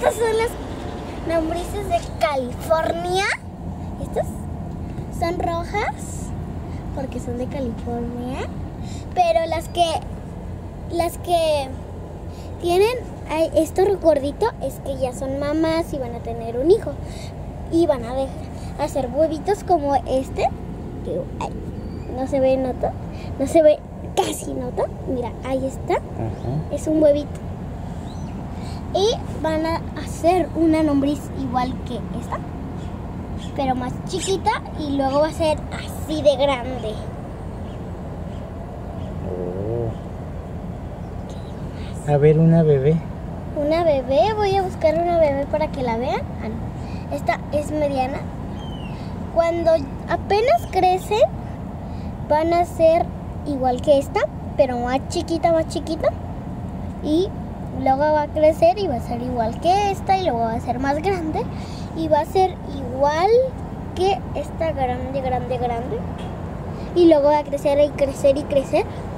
Estas son las lombrices de California. Estas son rojas porque son de California. Pero las que tienen esto gordito es que ya son mamás y van a tener un hijo. Y van a hacer huevitos como este. Que, no se ve nota. No se ve casi nota. Mira, ahí está. Es un huevito. Y van a hacer una lombriz igual que esta, pero más chiquita, y luego va a ser así de grande. A ver, una bebé. Una bebé, voy a buscar una bebé para que la vean. Ah, no. Esta es mediana. Cuando apenas crecen, van a ser igual que esta, pero más chiquita. Y luego va a crecer y va a ser igual que esta, y luego va a ser más grande. Y va a ser igual que esta grande. Y luego va a crecer y crecer